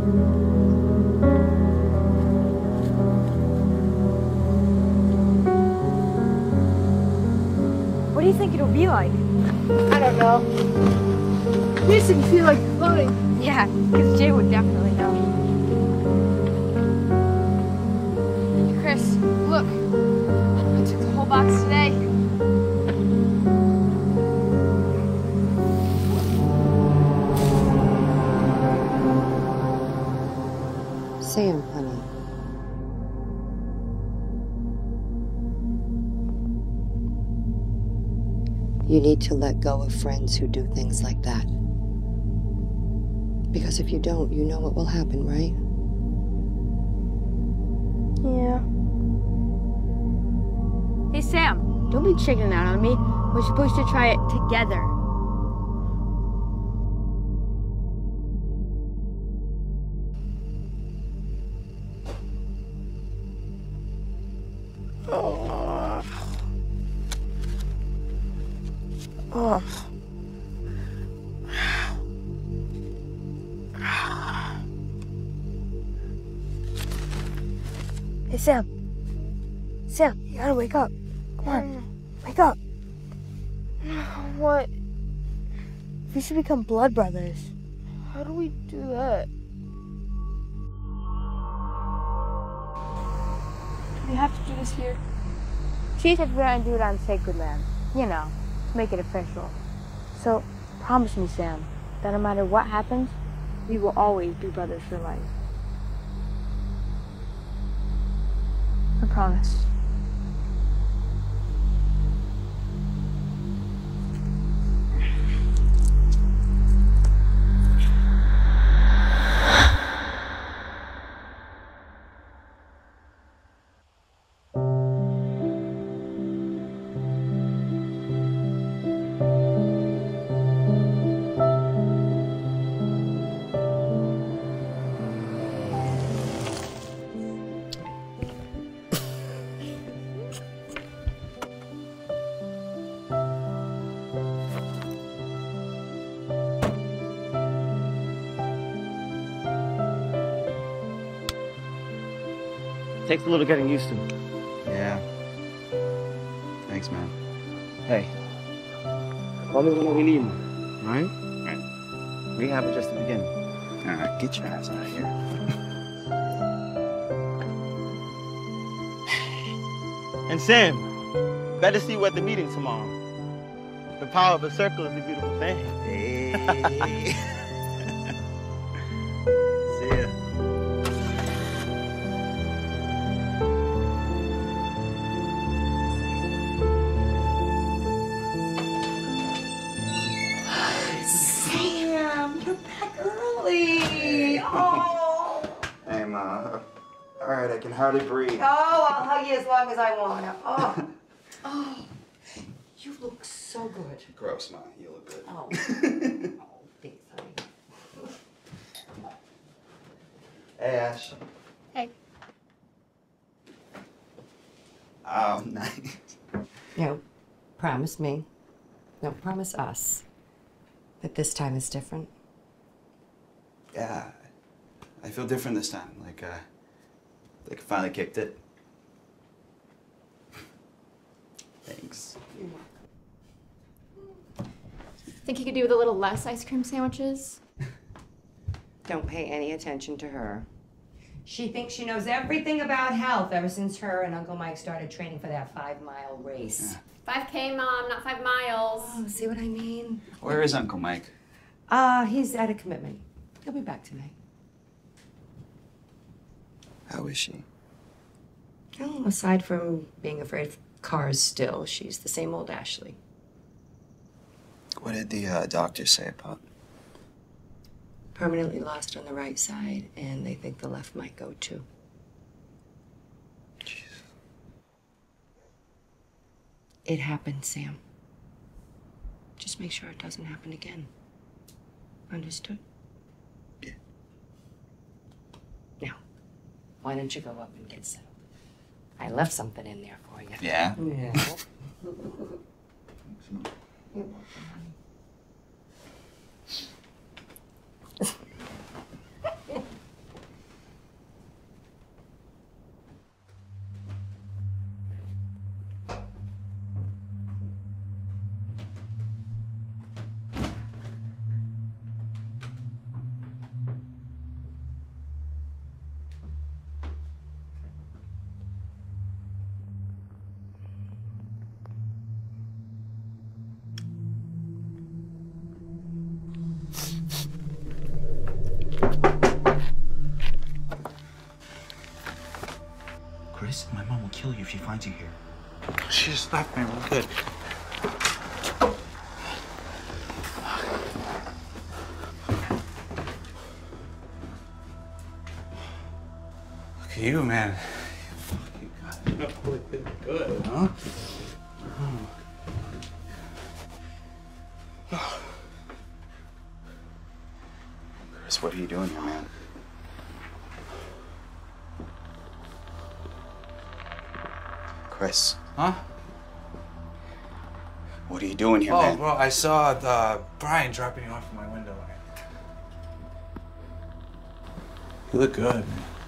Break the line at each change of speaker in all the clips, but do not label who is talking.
What do you think it'll be like?
I don't know. Makes me feel like floating.
Yeah, because Jay would definitely know. Chris, look. I took the whole box today.
Sam, honey. You need to let go of friends who do things like that. Because if you don't, you know what will happen, right?
Yeah. Hey, Sam, don't be chickening out on me. We're supposed to try it together.
Oh. Hey, Sam. Sam, you gotta wake up. Come on, wake up.
What?
We should become blood brothers.
How do we do that? Do we have to do this here? She said we're gonna do it on sacred land. You know, to make it official. So, promise me, Sam, that no matter what happens, we will always be brothers for life. I promise.
Takes a little getting used to.
Yeah. Thanks, man.
Hey, call me whenever you need me, right?
Right.
Rehab is just the beginning.
Alright, get your ass out of here.
And Sam, better see you at the meeting tomorrow. The power of a circle is a beautiful thing.
Hey. See ya.
Sam, you're back early. Oh.
Hey, Ma. Alright, I can hardly breathe.
Oh, I'll hug you as long as I want to. Oh. Oh. You look so good.
Gross, Ma. You look good.
Oh. Oh, thanks, honey.
Hey, Ash.
Hey.
Oh, nice.
No, promise me. No, promise us that this time is different.
Yeah. I feel different this time. Like I finally kicked it. Thanks.
You're welcome.
Think you could do with a little less ice cream sandwiches?
Don't pay any attention to her. She thinks she knows everything about health ever since her and Uncle Mike started training for that 5-mile race.
Yeah.
5K, Mom, not 5 miles.
Oh, see what I mean?
Where is Uncle Mike?
He's at a commitment. He'll be back tonight.
How is she?
Oh, aside from being afraid of cars still, she's the same old Ashley.
What did the doctor say about?
Permanently lost on the right side, and they think the left might go too.
Jeez.
It happened, Sam. Just make sure it doesn't happen again. Understood?
Yeah.
Now, why don't you go up and get settled? I left something in there for you.
Yeah?
Yeah. You're welcome, honey.
Chris, my mom will kill you if she finds you here.
She just left me. We're good. Look at you, man. You got it really good, huh?
Chris, what are you doing here, man? Chris.
Huh?
What are you doing here, man?
Oh, bro, I saw Brian dropping you off in my window. You look good, man.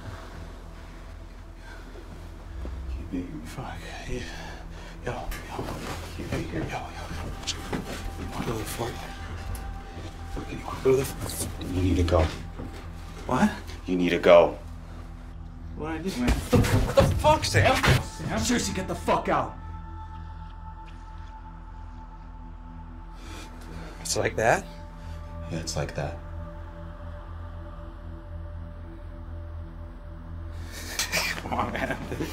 Keep being fuck. Yeah. Yo. Keep being here. Yo. You want to go to the fort? You want to go to the fort?
You need to go.
What?
You need to go.
What did I do, man? What the fuck, Sam? Sam? Seriously, get the fuck out. It's like that?
Yeah, it's like that.
Come on, man.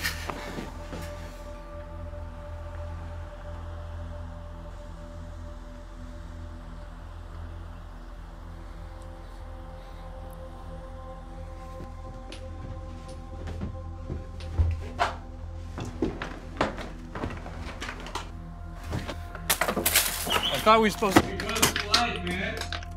I thought we were supposed to be good for life, man.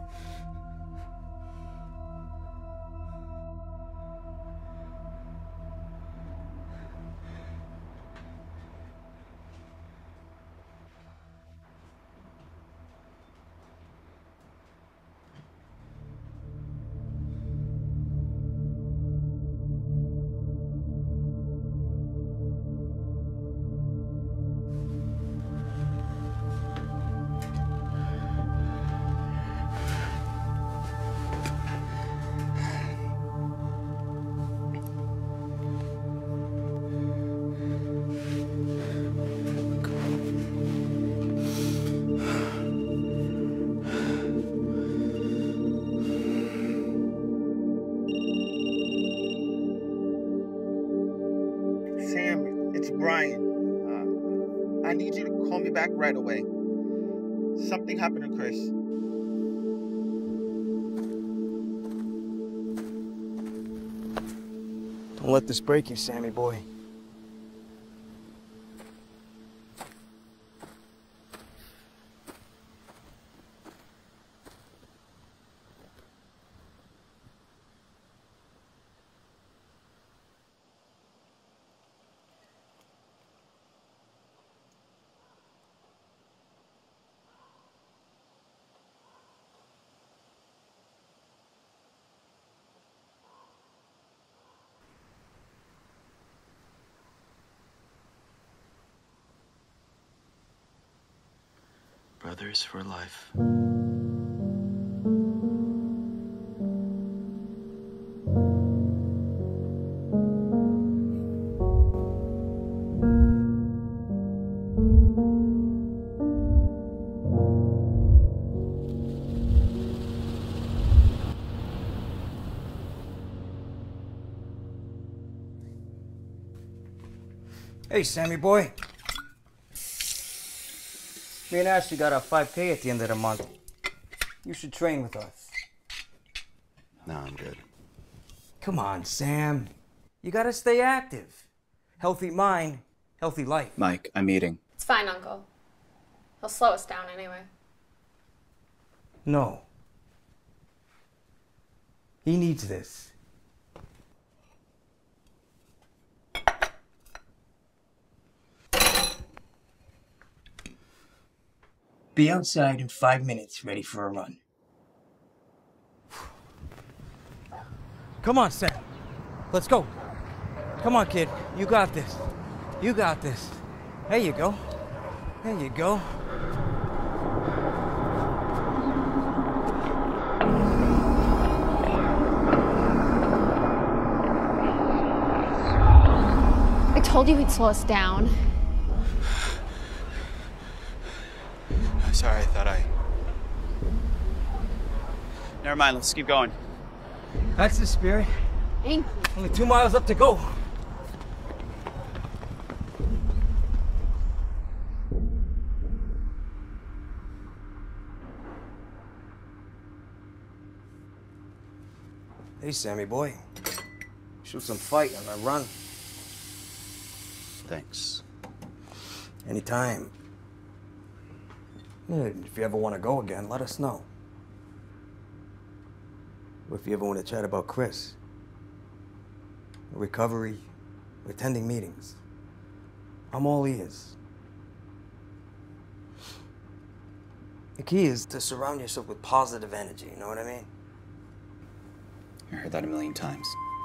Sam, it's Brian. I need you to call me back right away. Something happened to Chris.
Don't let this break you, Sammy boy.
Brothers for life.
Hey, Sammy boy. Me and Ashley got a 5K at the end of the month. You should train with us.
No, I'm good.
Come on, Sam. You gotta stay active. Healthy mind, healthy life.
Mike, I'm eating.
It's fine, Uncle. He'll slow us down anyway.
No. He needs this. Be outside in 5 minutes, ready for a run. Come on, Sam. Let's go. Come on, kid. You got this. You got this. There you go. There you go.
I told you he'd slow us down.
Sorry, I thought I... Never mind, let's keep going.
That's the spirit.
Thank you.
Only 2 miles up to go. Hey, Sammy boy. Shoot some fight on a run.
Thanks.
Anytime. Yeah, if you ever want to go again, let us know. Or if you ever want to chat about Chris, recovery, attending meetings, I'm all ears. The key is to surround yourself with positive energy, you know what I mean?
I heard that a million times.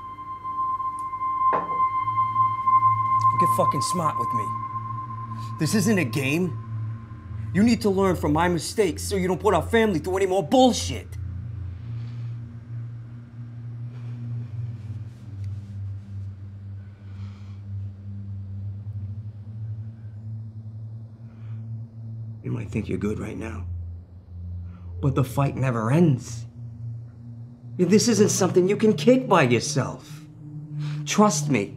Get fucking smart with me. This isn't a game. You need to learn from my mistakes so you don't put our family through any more bullshit. You might think you're good right now, but the fight never ends. This isn't something you can kick by yourself. Trust me.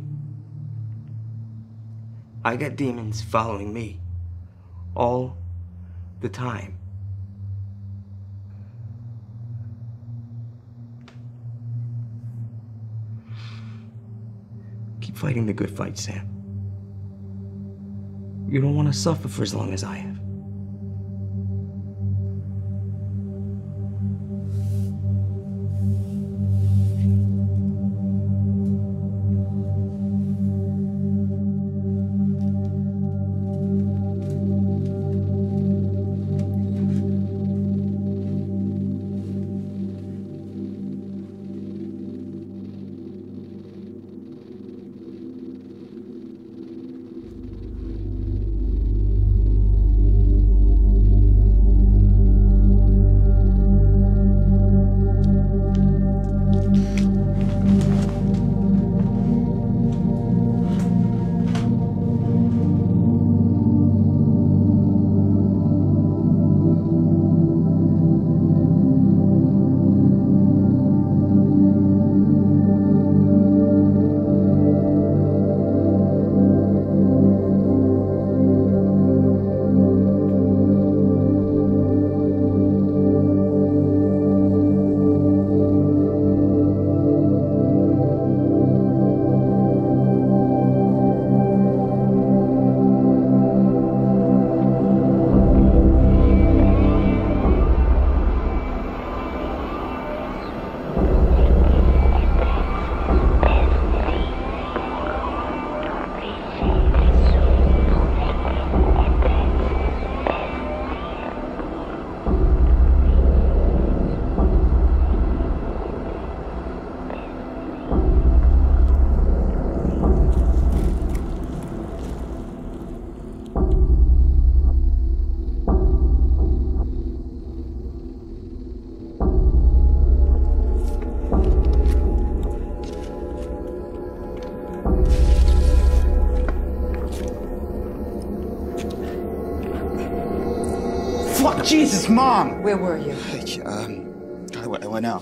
I got demons following me all the time. Keep fighting the good fight, Sam. You don't want to suffer for as long as I have.
Fuck, Jesus, Mom!
Where were you?
I went out.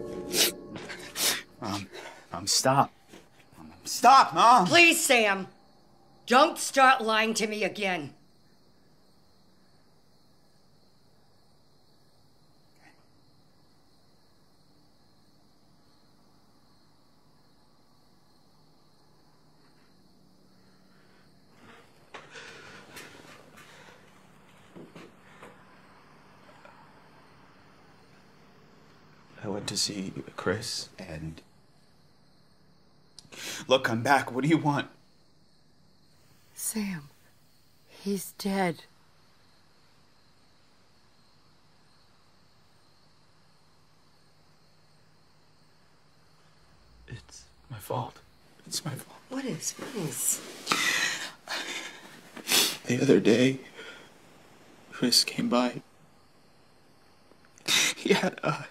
Stop. Stop, Mom!
Please, Sam. Don't start lying to me again.
I went to see Chris, and... Look, I'm back. What do you want?
Sam, he's dead.
It's my fault. It's my fault.
What is?
The other day, Chris came by. He had a...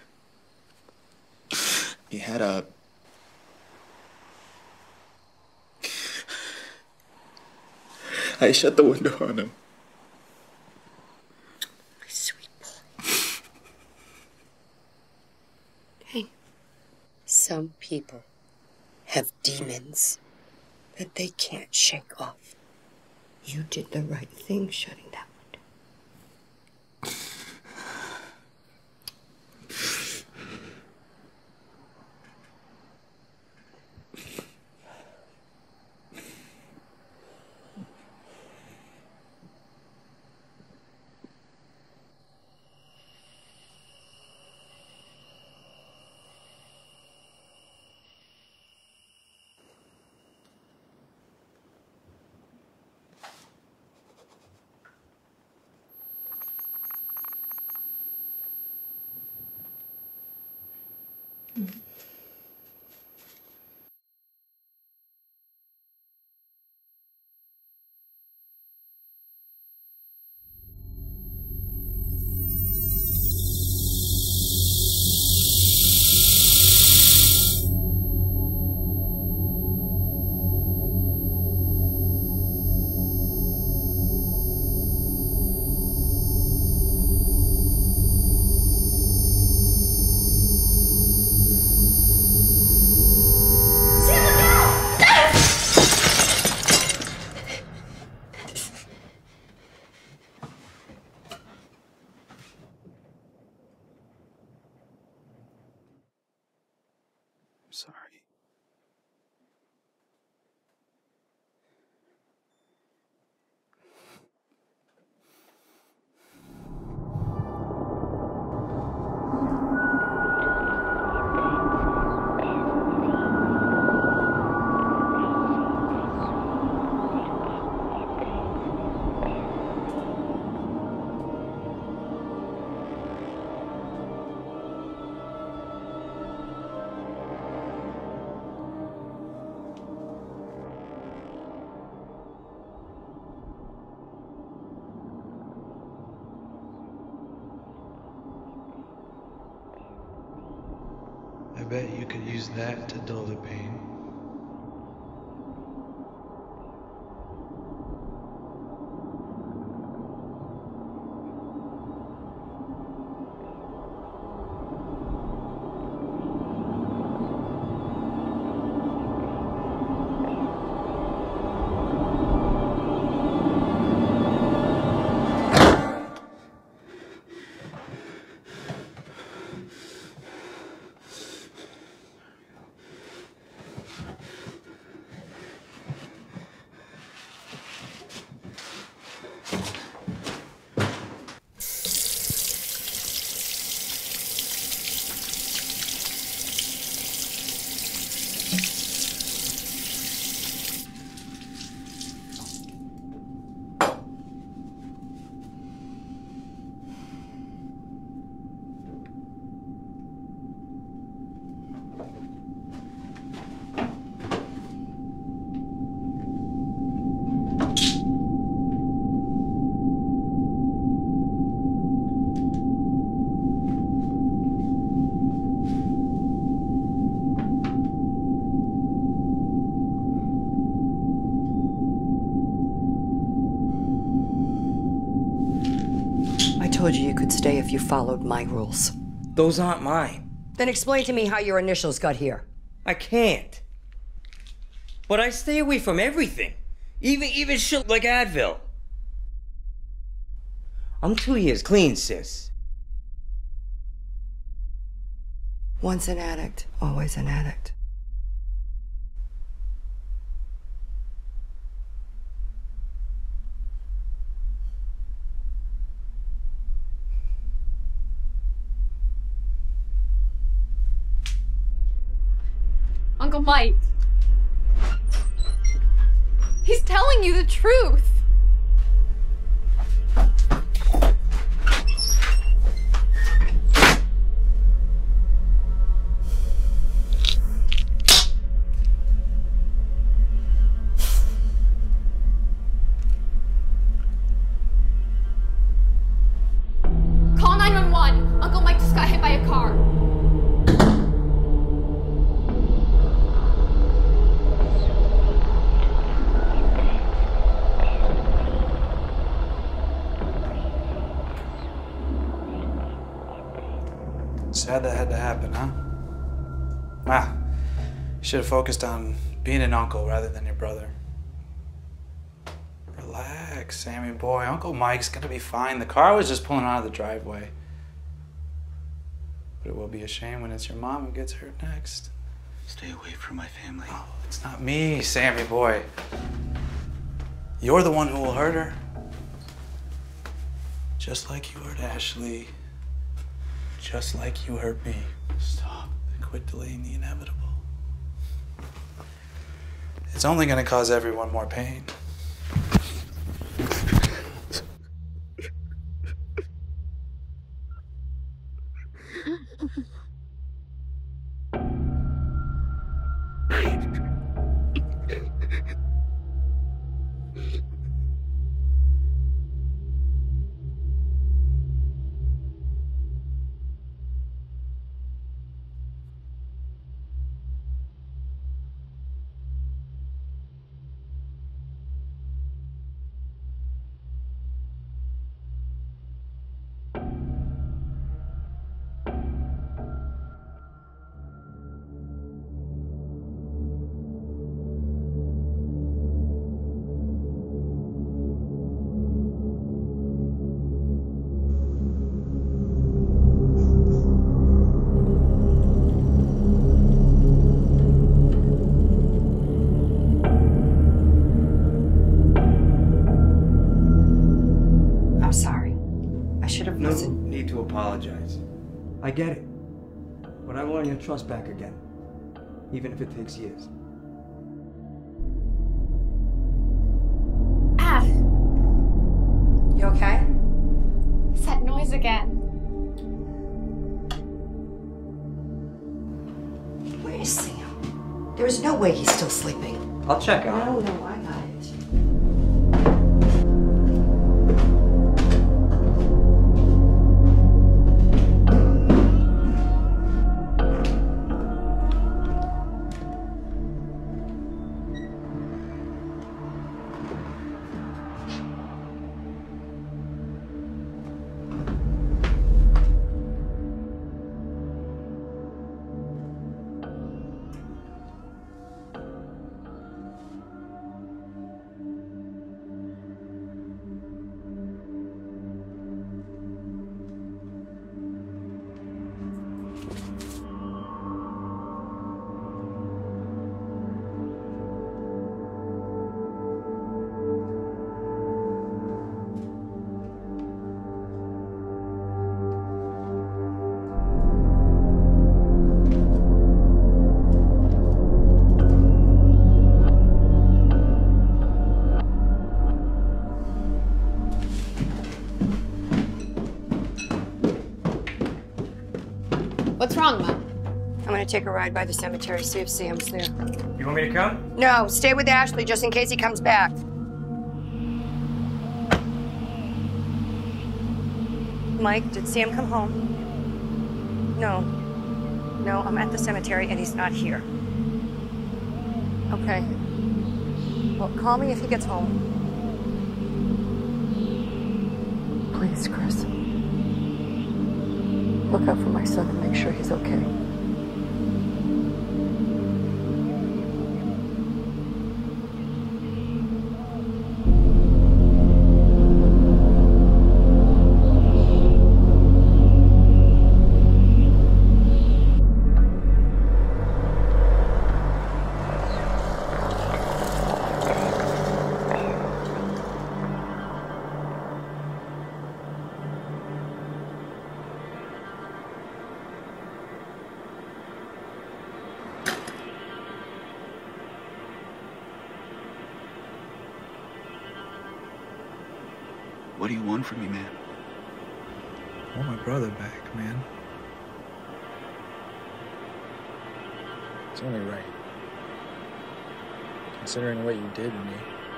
I shut the window on him.
My sweet boy. Hey, some people have demons that they can't shake off. You did the right thing shutting that window.
bet you could use that to dull the pain.
I told you could stay if you followed my rules.
Those aren't mine.
Then explain to me how your initials got here.
I can't. But I stay away from everything. Even shit like Advil. I'm 2 years clean, sis.
Once an addict, always an addict.
Uncle Mike. He's telling you the truth. Call 911. Uncle Mike just got hit by a car.
Sad that had to happen, huh? Ah, you should have focused on being an uncle rather than your brother. Relax, Sammy boy. Uncle Mike's gonna be fine. The car was just pulling out of the driveway. But it will be a shame when it's your mom who gets hurt next.
Stay away from my family.
Oh, it's not me, Sammy boy. You're the one who will hurt her. Just like you hurt Ashley. Just like you hurt me.
Stop.
Quit delaying the inevitable. It's only gonna cause everyone more pain.
I'm sorry. I should have
No
listened.
need to apologize. I get it. But I want your trust back again. Even if it takes years.
Ah,
You okay?
it's that noise again.
Where is Sam? There's no way he's still sleeping.
I'll check on him.
No, I got it.
wrong, Mom?
I'm gonna take a ride by the cemetery, see if Sam's there.
You want me to come?
No, stay with Ashley just in case he comes back. Mike, did Sam come home? No. No, I'm at the cemetery and he's not here. Okay. Well, call me if he gets home. Please, Chris. Look out for my son and make sure he's okay.
What do you want from me, man?
I want my brother back, man. It's only right. Considering what you did to me.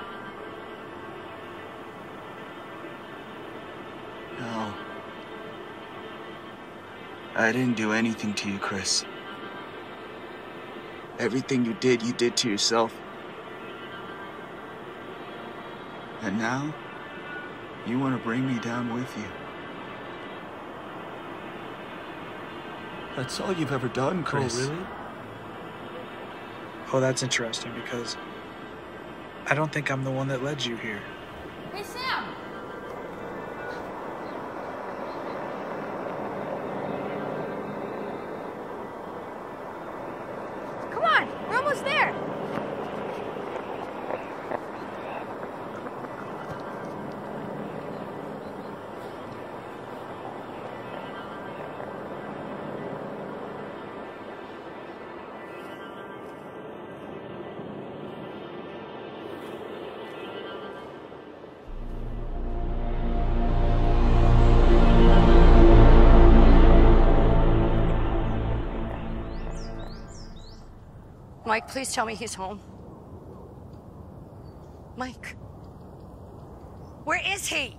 No. I didn't do anything to you, Chris. Everything you did to yourself. And now, you want to bring me down with you. That's all you've ever done, Chris.
Oh, really? Oh, that's interesting because I don't think I'm the one that led you here.
Hey, Sam!
Come on, we're almost there.
Mike, please tell me he's home. Mike. Where is he?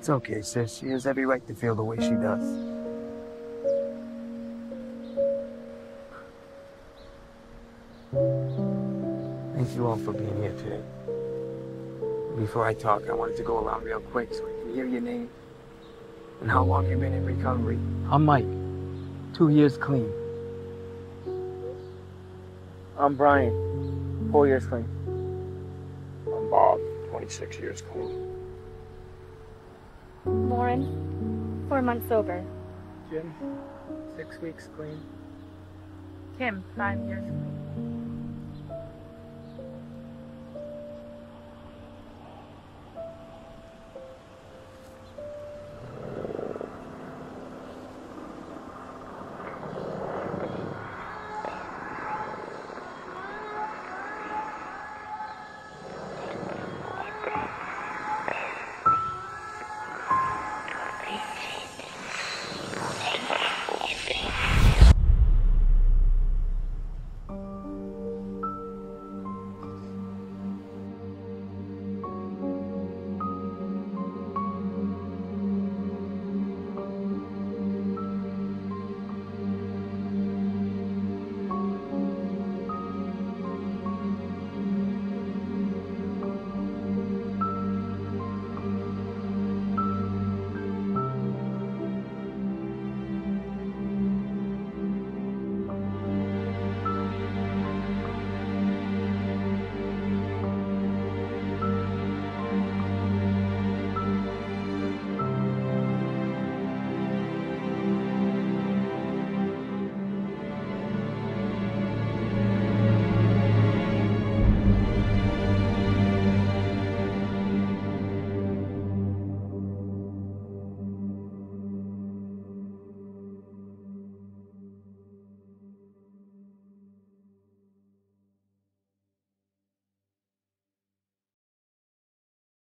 It's okay, sis. She has every right to feel the way she does. Thank you all for being here today. Before I talk, I wanted to go around real quick so I can hear your name and how long you've been in recovery. I'm Mike. 2 years clean. I'm Brian. 4 years clean.
I'm Bob, 26 years clean.
Lauren, 4 months sober.
Jim, 6 weeks clean.
Kim, 5 years clean.